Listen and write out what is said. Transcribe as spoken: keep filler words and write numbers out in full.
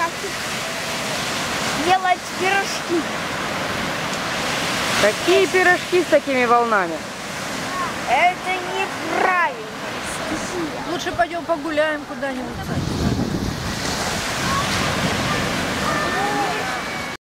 как делать пирожки. Какие пирожки с такими волнами? Это неправильно. Лучше пойдем погуляем куда-нибудь.